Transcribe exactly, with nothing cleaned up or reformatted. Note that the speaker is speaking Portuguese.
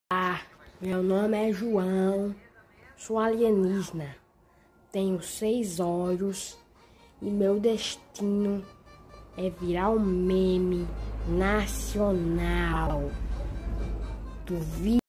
Ah, meu nome é João, sou alienígena, tenho seis olhos e meu destino é virar um meme nacional do vídeo.